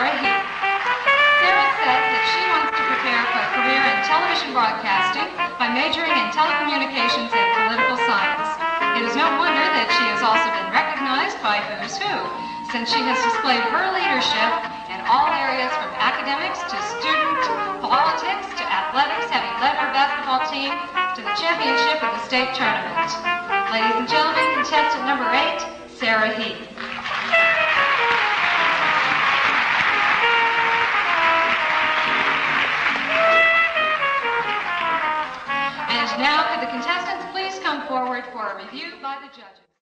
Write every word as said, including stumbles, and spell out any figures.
Sarah Heath. Sarah said that she wants to prepare for a career in television broadcasting by majoring in telecommunications and political science. It is no wonder that she has also been recognized by Who's Who, since she has displayed her leadership in all areas from academics to student politics to athletics, having led her basketball team to the championship of the state tournament. Ladies and gentlemen, contestant number eight, Sarah Heath. And now, could the contestants please come forward for a review by the judges?